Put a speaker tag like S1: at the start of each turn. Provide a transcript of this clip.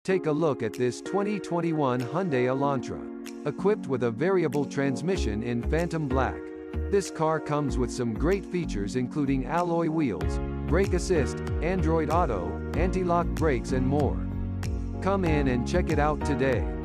S1: Take a look at this 2021 Hyundai Elantra. Equipped with a variable transmission in Phantom Black, this car comes with some great features including alloy wheels, brake assist, Android Auto, anti-lock brakes and more. Come in and check it out today.